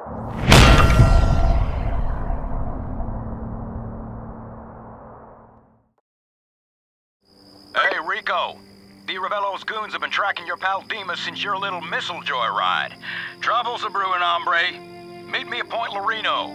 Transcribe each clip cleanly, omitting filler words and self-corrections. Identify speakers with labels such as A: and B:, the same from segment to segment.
A: Hey, Rico. Ravello's goons have been tracking your pal Demas since your little missile joyride. Trouble's a brewing, hombre. Meet me at Point Loreno.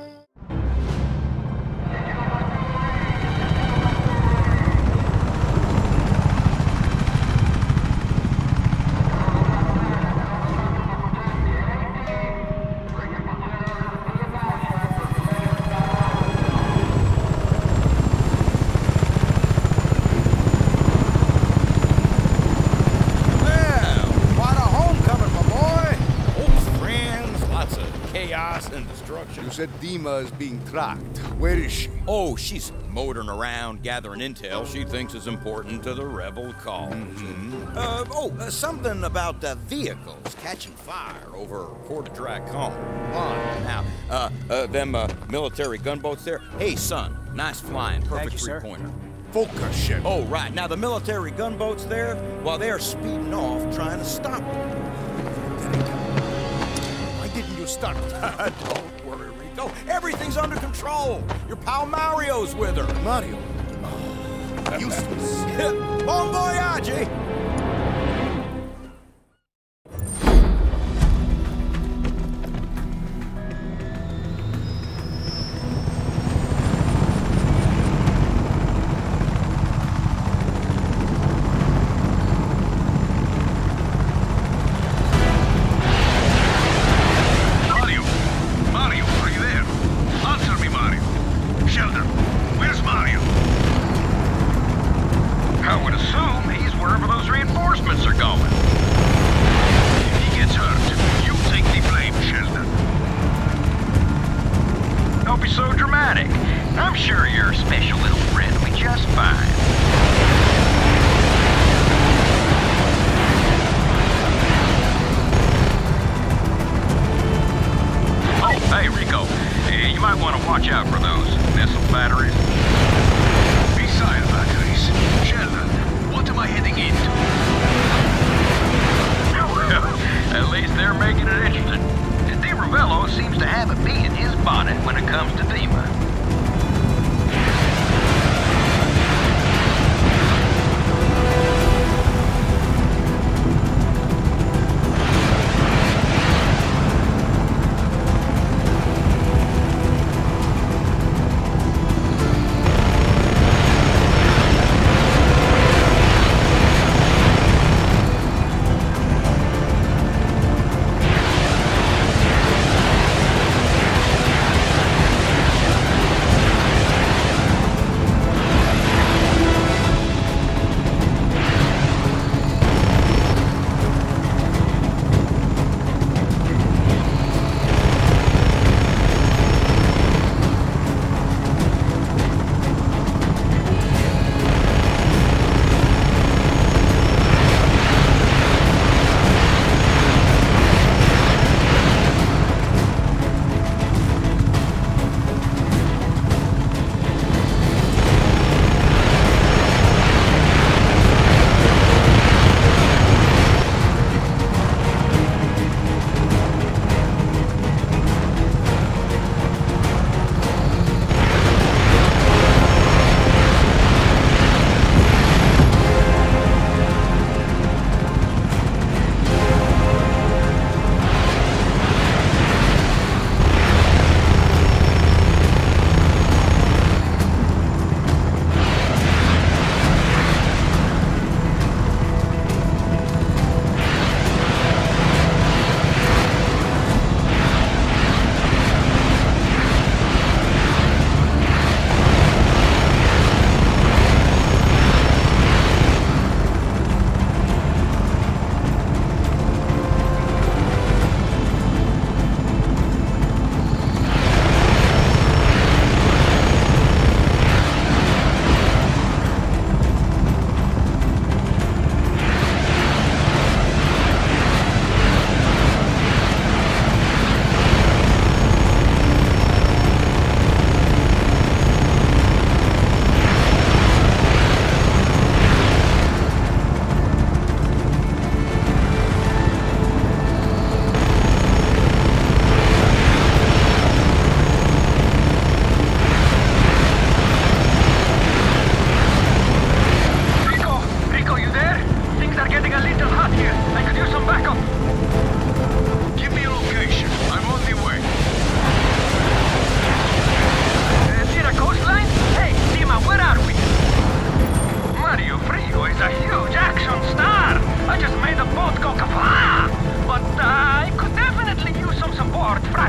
B: You said Dima is being tracked. Where is she?
C: Oh, she's motoring around, gathering intel she thinks is important to the rebel cause. Something about vehicles catching fire over quarter-track home. Now, them military gunboats there. Hey, son, nice flying, perfect three-pointer.
B: Focus, Shep.
C: Oh, right. Now, the military gunboats there, well, they're speeding off trying to stop them.
B: Why didn't you start?
C: Don't worry, Rico. Everything's under control. Your pal Mario's with her.
B: Mario? Oh, useless.
C: Bon voyage!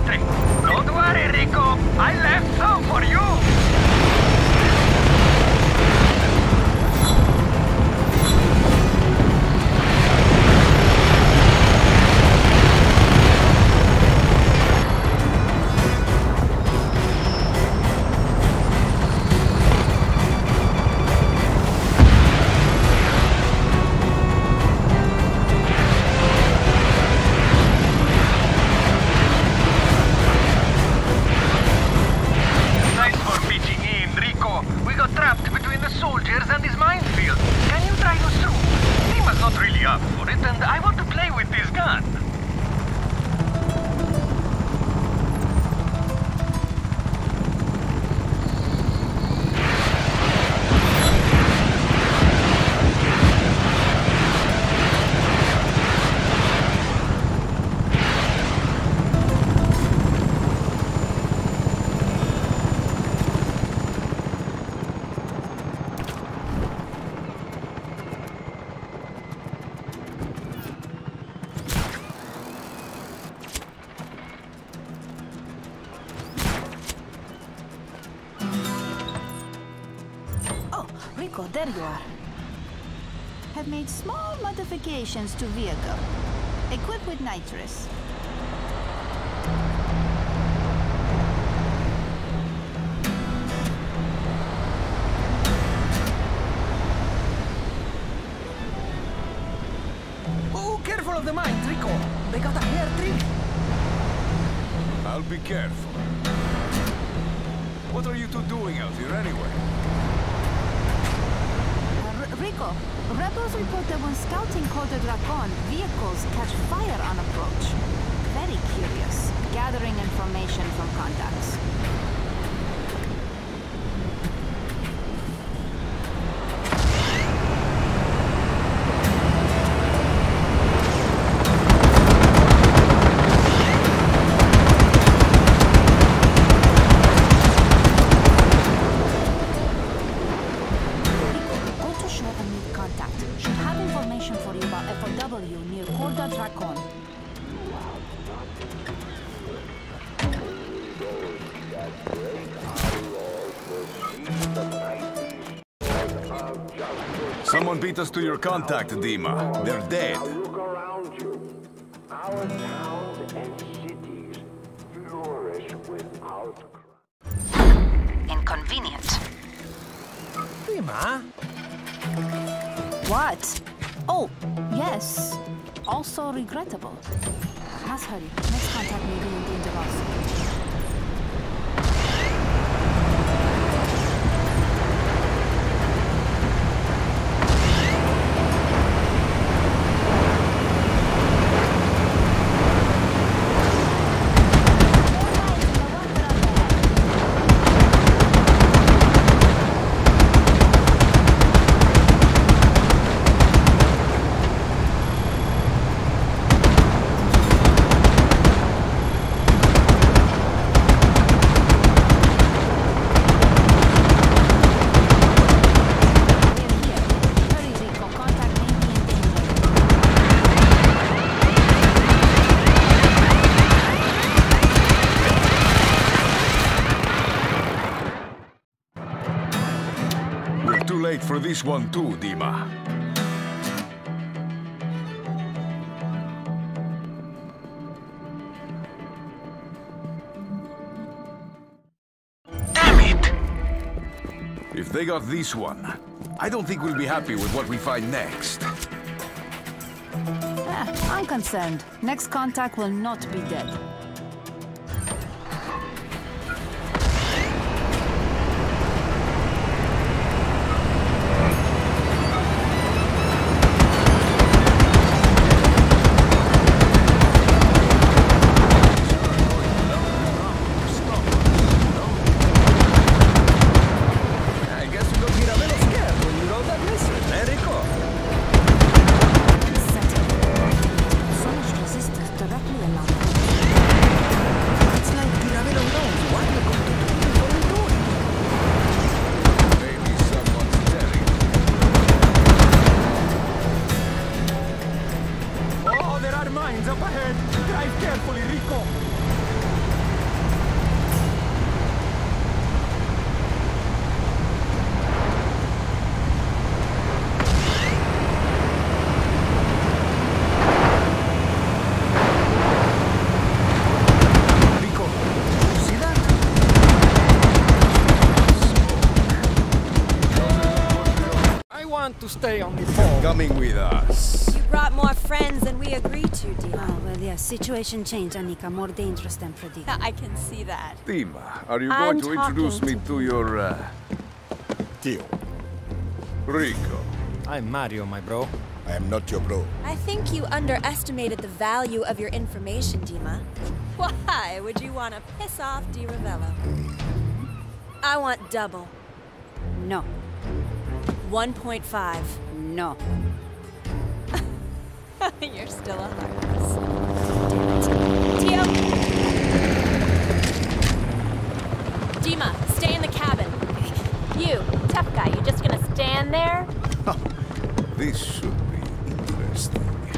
A: infantry. Don't worry, Rico. I left some for you.
D: Rico, there you are. Have made small modifications to vehicle. Equipped with nitrous.
E: Oh, careful of the mines, Rico. They got a hair trigger.
B: I'll be careful. What are you two doing out here anyway?
D: Rico, rebels report that when scouting Col de Dracon, vehicles catch fire on approach. Very curious. Gathering information from contacts.
B: Someone beat us to your contact, Dima. They're dead.
F: Look around you. Our towns and cities flourish without crime.
D: Inconvenient.
E: Dima?
D: What? Oh, yes. Also regrettable. Must hurry. Next contact may be in danger also.
B: For this one too, Dima.
A: Damn it!
B: If they got this one, I don't think we'll be happy with what we find next.
D: I'm concerned. Next contact will not be dead. So much resistance directly along.
E: to stay on the ball.
B: Coming with us.
G: You brought more friends than we agreed to, Dima.
D: Oh, well, yes, situation changed, Anika. More dangerous than predicted.
G: I can see that.
B: Dima, are you
G: I'm
B: going to introduce me
G: talking
B: to your,
C: Tio,
B: Rico?
E: I'm Mario, my bro.
C: I am not your bro.
G: I think you underestimated the value of your information, Dima. Why would you want to piss off Di Ravello? I want double.
D: No.
G: 1.5.
D: No.
G: You're still a heartless. Tio! Dima, stay in the cabin. You, tough guy, you just gonna stand there?
B: This should be interesting.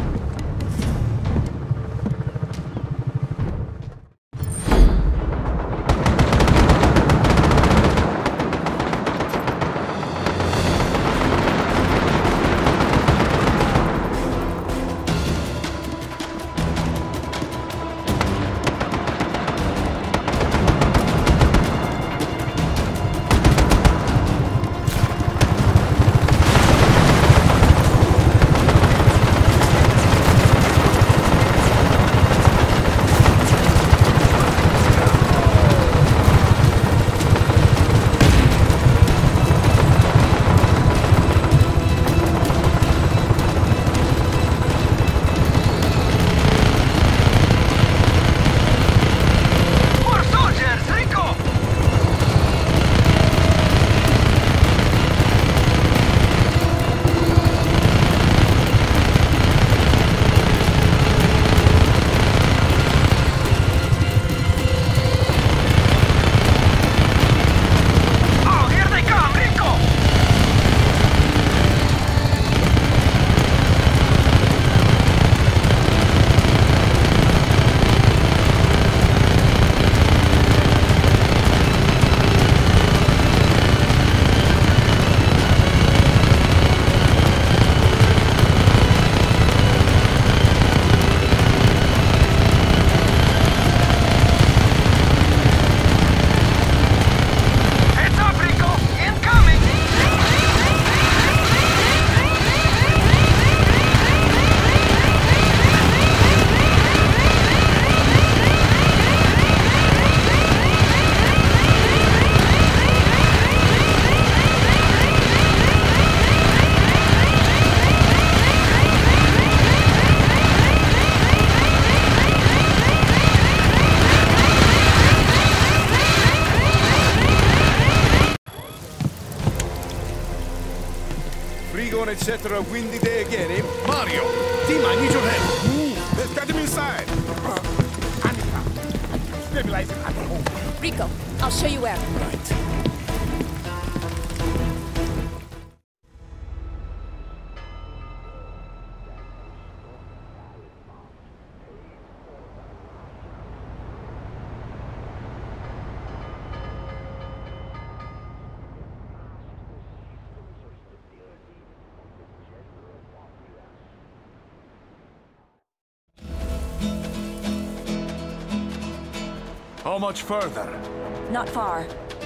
B: Etc. Windy day again, eh? Mario! Dima, I need your help! Move! Let's get him inside! Ammicuz, stabilize him at home.
G: Rico, I'll show you where.
B: Right. How much further?
G: Not far.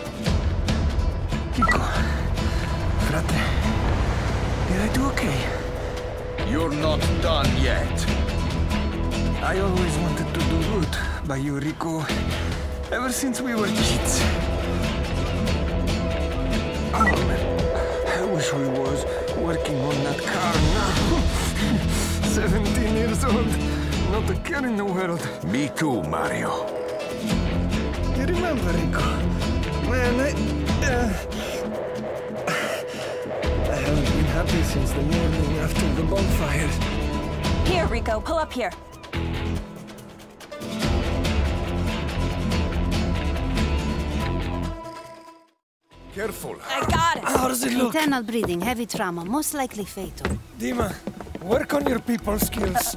E: Rico. Frate. Did I do okay?
B: You're not done yet.
E: I always wanted to do good by you, Rico. Ever since we were kids. Oh, man. I wish we was working on that car now. 17 years old. Not a care in the world.
B: Me too, Mario.
E: You remember, Rico? Man, I haven't been happy since the morning after the bonfires.
G: Here, Rico, pull up here.
B: Careful.
G: I got it.
E: How does it look?
D: Internal bleeding, heavy trauma, most likely fatal.
E: Dima, work on your people skills.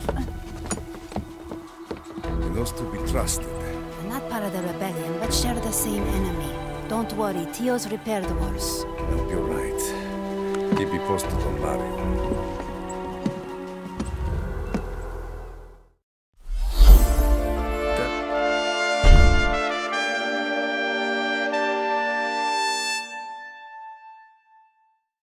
B: Those to be trusted.
D: They're not part of the rebellion, but share the same enemy. Don't worry, Tio's repaired worse.
B: Nope, you're right. Keep me posted on Mario.